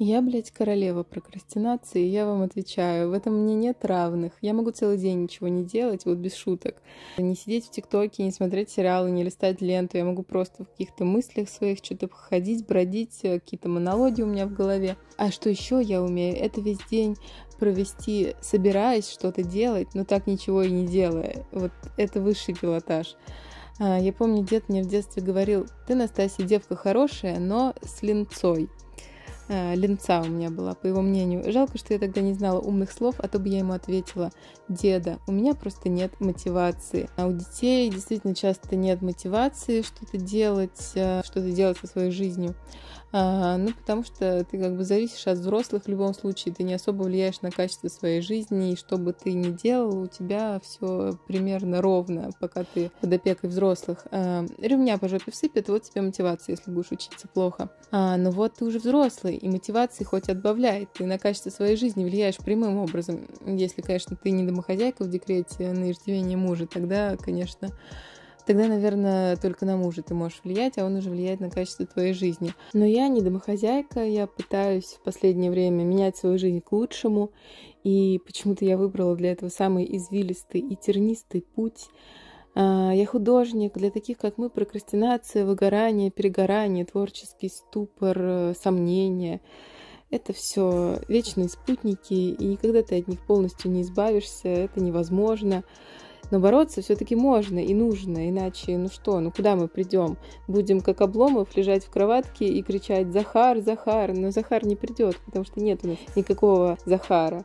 Я, блядь, королева прокрастинации, я вам отвечаю. В этом мне нет равных. Я могу целый день ничего не делать, вот без шуток. Не сидеть в ТикТоке, не смотреть сериалы, не листать ленту. Я могу просто в каких-то мыслях своих что-то ходить, бродить, какие-то монологи у меня в голове. А что еще я умею? Это весь день провести, собираясь что-то делать, но так ничего и не делая. Вот это высший пилотаж. Я помню, дед мне в детстве говорил: ты, Настасья, девка хорошая, но с ленцой. Ленца у меня была, по его мнению. Жалко, что я тогда не знала умных слов, а то бы я ему ответила: деда, у меня просто нет мотивации. А у детей действительно часто нет мотивации что-то делать со своей жизнью. Потому что ты как бы зависишь от взрослых в любом случае, ты не особо влияешь на качество своей жизни, и что бы ты ни делал, у тебя все примерно ровно, пока ты под опекой взрослых. Ремня по жопе всыпят, вот тебе мотивация, если будешь учиться плохо. Но вот ты уже взрослый, и мотивации хоть отбавляй, ты на качество своей жизни влияешь прямым образом. Если, конечно, ты не домохозяйка в декрете на иждивение мужа, тогда, наверное, только на мужа ты можешь влиять, а он уже влияет на качество твоей жизни. Но я не домохозяйка, я пытаюсь в последнее время менять свою жизнь к лучшему, и почему-то я выбрала для этого самый извилистый и тернистый путь. Я художник. Для таких, как мы, прокрастинация, выгорание, перегорание, творческий ступор, сомнения — это все вечные спутники, и никогда ты от них полностью не избавишься, это невозможно. Но бороться все-таки можно и нужно, иначе, куда мы придем? Будем, как Обломов, лежать в кроватке и кричать: Захар, Захар, но Захар не придет, потому что нет у нас никакого Захара.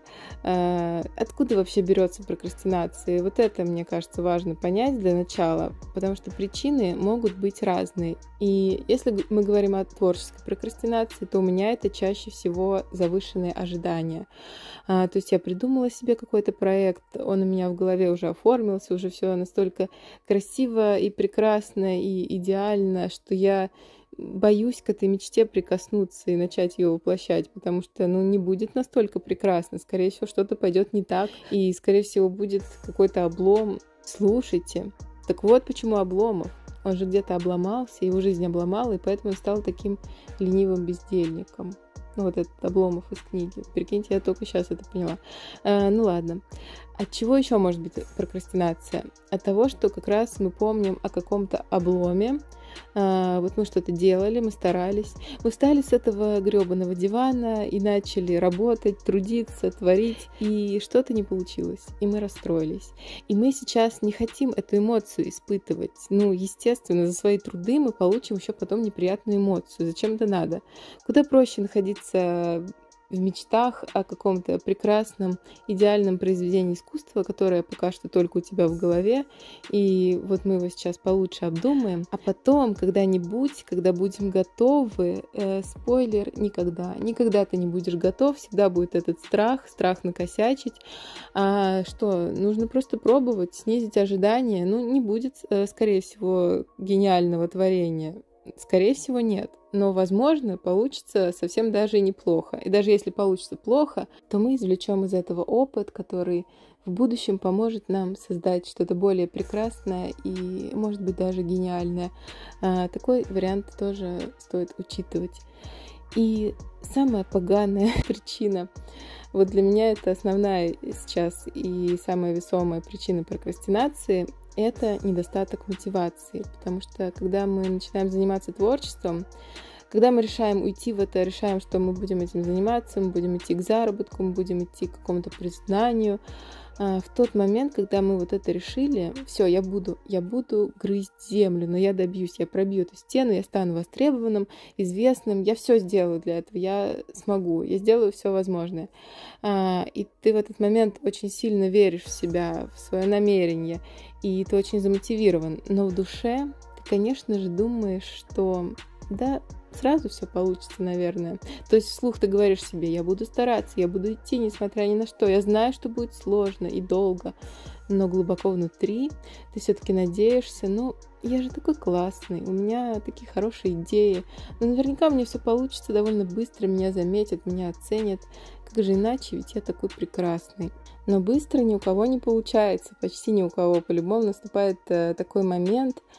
Откуда вообще берется прокрастинация? Вот это, мне кажется, важно понять для начала, потому что причины могут быть разные. И если мы говорим о творческой прокрастинации, то у меня это чаще всего завышенные ожидания. То есть я придумала себе какой-то проект, он у меня в голове уже оформился, уже все настолько красиво и прекрасно и идеально, что я боюсь к этой мечте прикоснуться и начать ее воплощать, потому что, не будет настолько прекрасно. Скорее всего, что-то пойдет не так, и, скорее всего, будет какой-то облом. Слушайте, так вот почему Обломов. Он же где-то обломался, его жизнь обломала, и поэтому он стал таким ленивым бездельником. Вот этот Обломов из книги. Прикиньте, я только сейчас это поняла. Ладно. От чего еще может быть прокрастинация? От того, что как раз мы помним о каком-то обломе. Вот мы что-то делали, мы старались. Мы встали с этого гребаного дивана и начали работать, трудиться, творить. И что-то не получилось. И мы расстроились. И мы сейчас не хотим эту эмоцию испытывать. Естественно, за свои труды мы получим еще потом неприятную эмоцию. Зачем это надо? Куда проще находиться в мечтах о каком-то прекрасном, идеальном произведении искусства, которое пока что только у тебя в голове, и вот мы его сейчас получше обдумаем, а потом, когда-нибудь, когда будем готовы, спойлер, никогда ты не будешь готов, всегда будет этот страх накосячить. Нужно просто пробовать, снизить ожидания, не будет, скорее всего, гениального творения. Скорее всего, нет. Но, возможно, получится совсем даже и неплохо. И даже если получится плохо, то мы извлечем из этого опыт, который в будущем поможет нам создать что-то более прекрасное и, может быть, даже гениальное. Такой вариант тоже стоит учитывать. И самая поганая причина, вот для меня это основная сейчас и самая весомая причина прокрастинации, это недостаток мотивации, потому что когда мы начинаем заниматься творчеством, когда мы решаем уйти в это, решаем, что мы будем этим заниматься, мы будем идти к заработку, мы будем идти к какому-то признанию, в тот момент, когда мы вот это решили, все, я буду грызть землю, но я добьюсь, я пробью эту стену, я стану востребованным, известным, я все сделаю для этого, я смогу, я сделаю все возможное. И ты в этот момент очень сильно веришь в себя, в свое намерение, и ты очень замотивирован, но в душе ты, конечно же, думаешь, что да, сразу все получится, наверное. То есть вслух ты говоришь себе: я буду стараться, я буду идти, несмотря ни на что. Я знаю, что будет сложно и долго, но глубоко внутри ты все-таки надеешься: я же такой классный, у меня такие хорошие идеи, наверняка мне все получится довольно быстро, меня заметят, меня оценят. Как же иначе, ведь я такой прекрасный. Но быстро ни у кого не получается, почти ни у кого. По-любому наступает такой момент,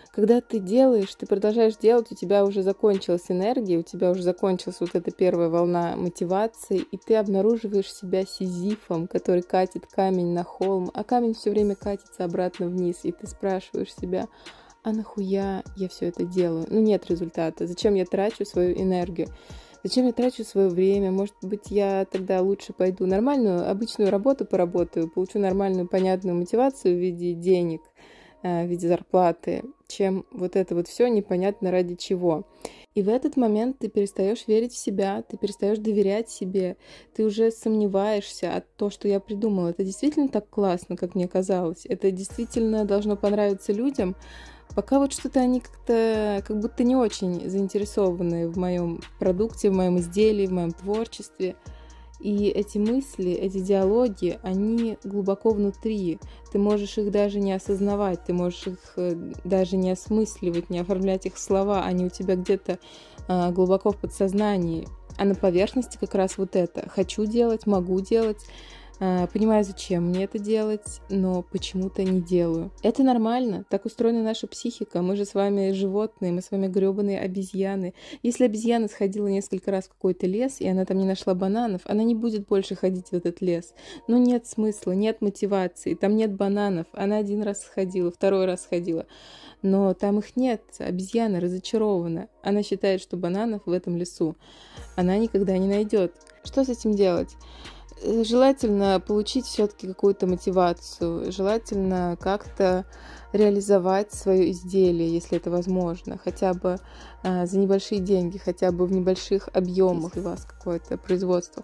Когда ты делаешь, ты продолжаешь делать, у тебя уже закончилась энергия, у тебя уже закончилась вот эта первая волна мотивации, и ты обнаруживаешь себя сизифом, который катит камень на холм, а камень все время катится обратно вниз, и ты спрашиваешь себя: а нахуя я все это делаю? Ну нет результата. Зачем я трачу свою энергию? Зачем я трачу свое время? Может быть, я тогда лучше пойду нормальную, обычную работу поработаю, получу нормальную, понятную мотивацию в виде денег, в виде зарплаты, чем вот это вот все непонятно ради чего. И в этот момент ты перестаешь верить в себя, ты перестаешь доверять себе, ты уже сомневаешься от того, что я придумала. Это действительно так классно, как мне казалось. Это действительно должно понравиться людям. Пока вот что-то они как-то, как будто не очень заинтересованы в моем продукте, в моем изделии, в моем творчестве. И эти мысли, эти диалоги, они глубоко внутри. Ты можешь их даже не осознавать, ты можешь их даже не осмысливать, не оформлять их в слова. Они у тебя где-то глубоко в подсознании. А на поверхности как раз вот это. Хочу делать, могу делать. Понимаю, зачем мне это делать, но почему-то не делаю. Это нормально, так устроена наша психика. Мы же с вами животные, мы с вами грёбаные обезьяны. Если обезьяна сходила несколько раз в какой-то лес, и она там не нашла бананов, она не будет больше ходить в этот лес. Но нет смысла, нет мотивации, там нет бананов. Она один раз сходила, второй раз сходила, но там их нет. Обезьяна разочарована. Она считает, что бананов в этом лесу она никогда не найдет. Что с этим делать? Желательно получить все-таки какую-то мотивацию, желательно как-то реализовать свое изделие, если это возможно, хотя бы за небольшие деньги, хотя бы в небольших объемах, если у вас какое-то производство,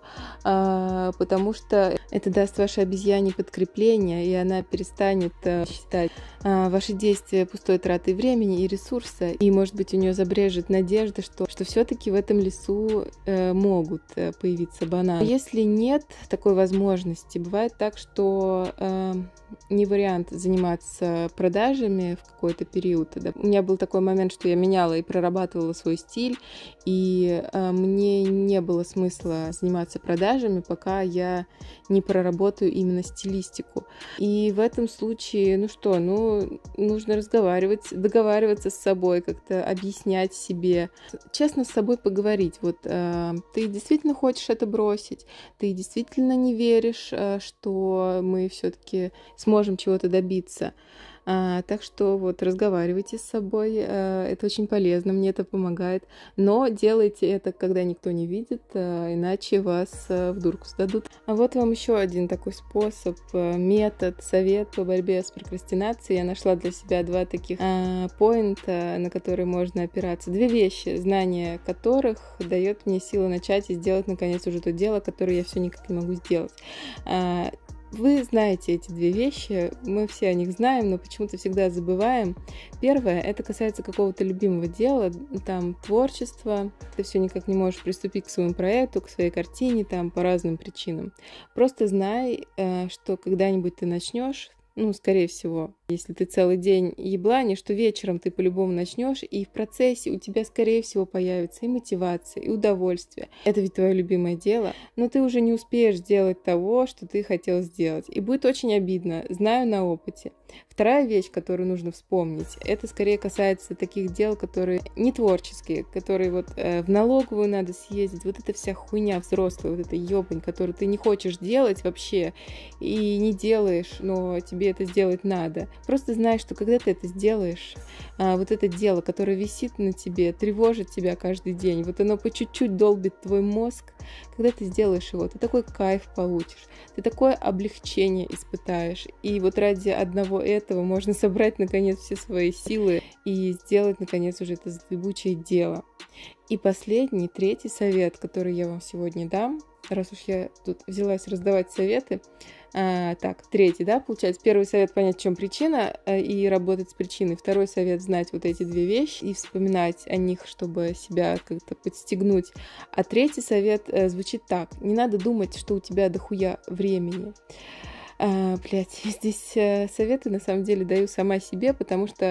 потому что это даст вашей обезьяне подкрепление, и она перестанет считать ваши действия пустой тратой времени и ресурса, и, может быть, у нее забрежет надежда, что все-таки в этом лесу могут появиться бананы. Если нет такой возможности, бывает так, что не вариант заниматься продажами в какой-то период. Да. У меня был такой момент, что я меняла и прорабатывала свой стиль, и мне не было смысла заниматься продажами, пока я не проработаю именно стилистику. И в этом случае, нужно разговаривать, договариваться с собой, как-то объяснять себе, честно с собой поговорить. Вот ты действительно хочешь это бросить, ты действительно не веришь, что мы все-таки сможем чего-то добиться. Так что вот разговаривайте с собой, это очень полезно, мне это помогает, но делайте это, когда никто не видит, иначе вас в дурку сдадут. А вот вам еще один такой способ, метод, совет по борьбе с прокрастинацией. Я нашла для себя 2 таких поинта, на которые можно опираться. 2 вещи, знание которых дает мне силу начать и сделать наконец уже то дело, которое я все никак не могу сделать. Вы знаете эти 2 вещи, мы все о них знаем, но почему-то всегда забываем. Первое, это касается какого-то любимого дела, там творчество, ты все никак не можешь приступить к своему проекту, к своей картине, там по разным причинам. Просто знай, что когда-нибудь ты начнешь, скорее всего, если ты целый день ебланишь, что вечером ты по-любому начнешь, и в процессе у тебя, скорее всего, появится и мотивация, и удовольствие. Это ведь твое любимое дело, но ты уже не успеешь сделать того, что ты хотел сделать. И будет очень обидно, знаю на опыте. Вторая вещь, которую нужно вспомнить, это скорее касается таких дел, которые не творческие, которые вот в налоговую надо съездить, вот эта вся хуйня взрослая, вот эта ёбань, которую ты не хочешь делать вообще и не делаешь, но тебе это сделать надо. Просто знай, что когда ты это сделаешь, вот это дело, которое висит на тебе, тревожит тебя каждый день, вот оно по чуть-чуть долбит твой мозг, когда ты сделаешь его, ты такой кайф получишь, ты такое облегчение испытаешь. И вот ради одного этого можно собрать, наконец, все свои силы и сделать, наконец, уже это зыбучее дело. И последний, 3-й совет, который я вам сегодня дам, раз уж я тут взялась раздавать советы. Так, 3-й, да, получается. 1-й совет — понять, в чем причина, и работать с причиной. 2-й совет — знать вот эти 2 вещи и вспоминать о них, чтобы себя как-то подстегнуть. А 3-й совет звучит так. Не надо думать, что у тебя дохуя времени. Здесь советы на самом деле даю сама себе, потому что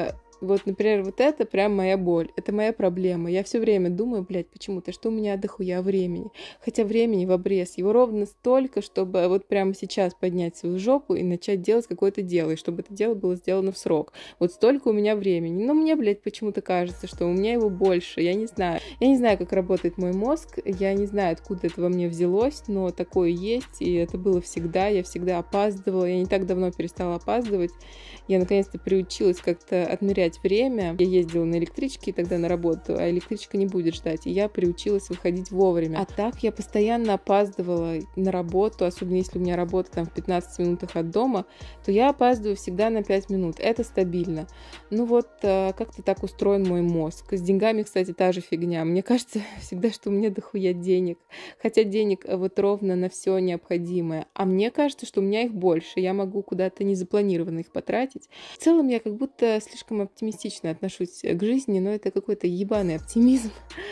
Вот, например, вот это прям моя боль, это моя проблема. Я все время думаю, блядь, почему-то, что у меня дохуя времени. Хотя времени в обрез. Его ровно столько, чтобы вот прямо сейчас поднять свою жопу и начать делать какое-то дело, и чтобы это дело было сделано в срок. Вот столько у меня времени. Но мне, блядь, почему-то кажется, что у меня его больше. Я не знаю. Я не знаю, как работает мой мозг. Я не знаю, откуда это во мне взялось, но такое есть, и это было всегда. Я всегда опаздывала. Я не так давно перестала опаздывать. Я наконец-то приучилась как-то отмерять время. Я ездила на электричке тогда на работу, а электричка не будет ждать. И я приучилась выходить вовремя. А так я постоянно опаздывала на работу, особенно если у меня работа там в 15 минутах от дома, то я опаздываю всегда на 5 минут. Это стабильно. Ну вот, как-то так устроен мой мозг. С деньгами, кстати, та же фигня. Мне кажется всегда, что у меня дохуя денег. Хотя денег вот ровно на все необходимое. А мне кажется, что у меня их больше. Я могу куда-то незапланированно их потратить. В целом я как будто слишком оптимистично отношусь к жизни, но это какой-то ебаный оптимизм.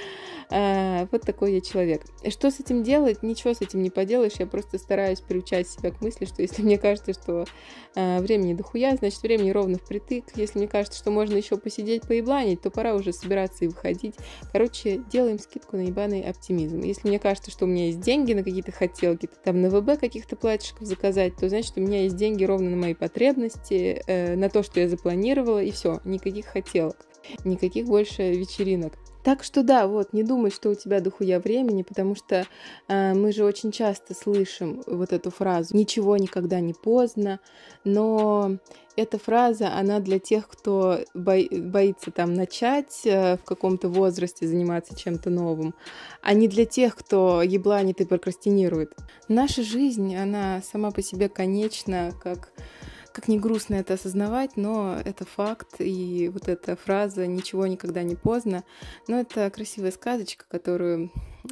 Вот такой я человек. Что с этим делать? Ничего с этим не поделаешь. Я просто стараюсь приучать себя к мысли, что если мне кажется, что времени дохуя, значит времени ровно впритык. Если мне кажется, что можно еще посидеть, поебланить, то пора уже собираться и выходить. Короче, делаем скидку на ебаный оптимизм. Если мне кажется, что у меня есть деньги на какие-то хотелки, там на ВБ каких-то платьишков заказать, то значит у меня есть деньги ровно на мои потребности, на то, что я запланировала, и все, никаких хотелок, никаких больше вечеринок. Так что да, вот, не думай, что у тебя дохуя времени, потому что мы же очень часто слышим вот эту фразу «ничего никогда не поздно», но эта фраза, она для тех, кто боится там начать в каком-то возрасте заниматься чем-то новым, а не для тех, кто ебланит и прокрастинирует. Наша жизнь, она сама по себе конечна, как ни грустно это осознавать, но это факт, и вот эта фраза «ничего никогда не поздно», но это красивая сказочка, которая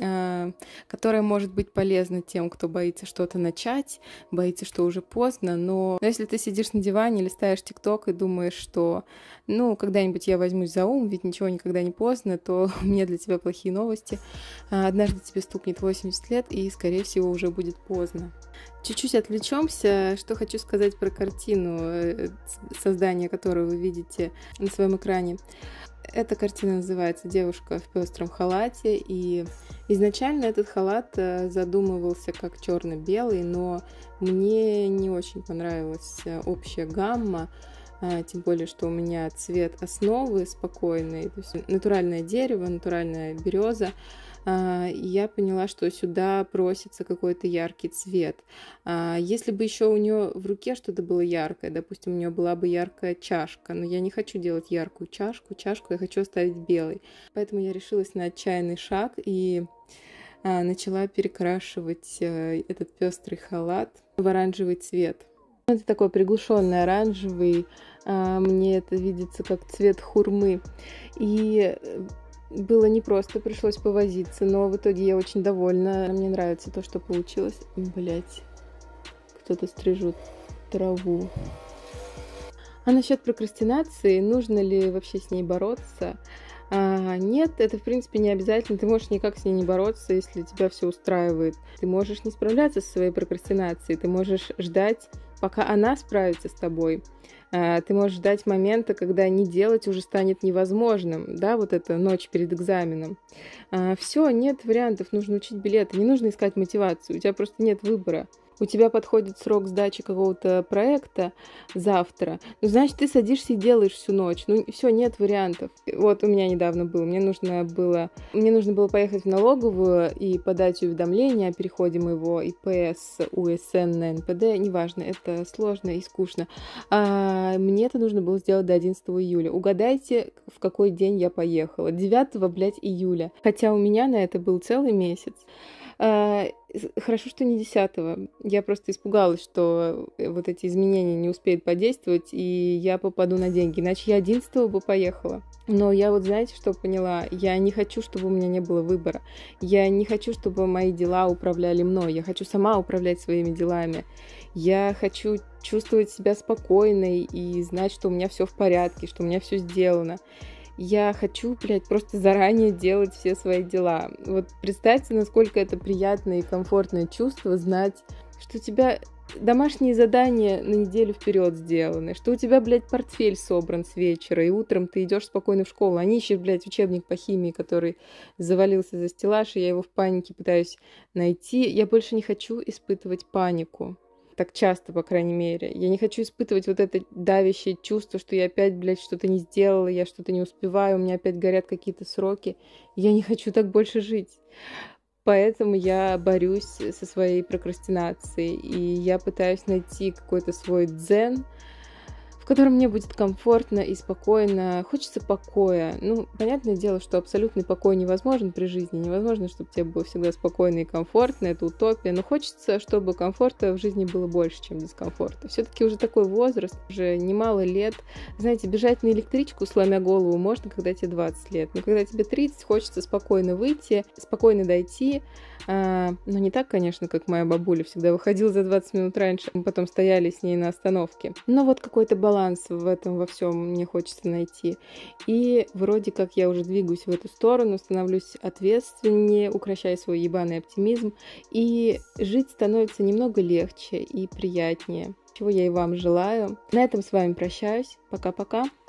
может быть полезна тем, кто боится что-то начать, боится, что уже поздно, но если ты сидишь на диване, листаешь ТикТок и думаешь, что когда-нибудь я возьмусь за ум, ведь ничего никогда не поздно, то у меня для тебя плохие новости. Однажды тебе стукнет 80 лет, и, скорее всего, уже будет поздно. Чуть-чуть отвлечемся, что хочу сказать про картину, создание которой вы видите на своем экране. Эта картина называется «Девушка в пестром халате», и изначально этот халат задумывался как черно-белый, но мне не очень понравилась общая гамма, тем более, что у меня цвет основы спокойный, то есть натуральное дерево, натуральная береза. И я поняла, что сюда просится какой-то яркий цвет. Если бы еще у нее в руке что-то было яркое, допустим, у нее была бы яркая чашка, но я не хочу делать яркую чашку я хочу оставить белой. Поэтому я решилась на отчаянный шаг и начала перекрашивать этот пестрый халат в оранжевый цвет. Это такой приглушенный оранжевый, мне это видится как цвет хурмы. И было непросто, пришлось повозиться, но в итоге я очень довольна. Мне нравится то, что получилось. Блять, кто-то стрижет траву. А насчет прокрастинации, нужно ли вообще с ней бороться? Нет, это в принципе не обязательно. Ты можешь никак с ней не бороться, если тебя все устраивает. Ты можешь не справляться со своей прокрастинацией, ты можешь ждать, пока она справится с тобой. Ты можешь ждать момента, когда не делать уже станет невозможным, да, вот эта ночь перед экзаменом. Все, нет вариантов, нужно учить билеты, не нужно искать мотивацию, у тебя просто нет выбора. У тебя подходит срок сдачи какого-то проекта завтра, значит, ты садишься и делаешь всю ночь. Все, нет вариантов. Вот у меня недавно было. Мне нужно было поехать в налоговую и подать уведомление о переходе моего ИП с УСН на НПД. Неважно, это сложно и скучно. Мне это нужно было сделать до 11 июля. Угадайте, в какой день я поехала. 9, июля. Хотя у меня на это был целый месяц. Хорошо, что не 10-го. Я просто испугалась, что вот эти изменения не успеют подействовать, и я попаду на деньги. Иначе я 11-го бы поехала. Но я вот, знаете, что поняла? Я не хочу, чтобы у меня не было выбора. Я не хочу, чтобы мои дела управляли мной. Я хочу сама управлять своими делами. Я хочу чувствовать себя спокойной и знать, что у меня все в порядке, что у меня все сделано. Я хочу, просто заранее делать все свои дела. Вот представьте, насколько это приятное и комфортное чувство знать, что у тебя домашние задания на неделю вперед сделаны, что у тебя, блядь, портфель собран с вечера, и утром ты идешь спокойно в школу, а не ищешь, блядь, учебник по химии, который завалился за стеллаж, и я его в панике пытаюсь найти. Я больше не хочу испытывать панику. Так часто, по крайней мере. Я не хочу испытывать вот это давящее чувство, что я опять, блядь, что-то не сделала, я что-то не успеваю, у меня опять горят какие-то сроки. Я не хочу так больше жить. Поэтому я борюсь со своей прокрастинацией, и я пытаюсь найти какой-то свой дзен, в котором мне будет комфортно и спокойно. Хочется покоя. Ну, понятное дело, что абсолютный покой невозможен при жизни. Невозможно, чтобы тебе было всегда спокойно и комфортно. Это утопия. Но хочется, чтобы комфорта в жизни было больше, чем дискомфорта. Все-таки уже такой возраст, уже немало лет. Знаете, бежать на электричку, сломя голову, можно, когда тебе 20 лет. Но когда тебе 30, хочется спокойно выйти, спокойно дойти. Но не так, конечно, как моя бабуля всегда выходила за 20 минут раньше, мы потом стояли с ней на остановке. Но вот какой-то баланс в этом во всем мне хочется найти. И вроде как я уже двигаюсь в эту сторону, становлюсь ответственнее, укрощаю свой ебаный оптимизм, и жить становится немного легче и приятнее, чего я и вам желаю. На этом с вами прощаюсь. Пока-пока.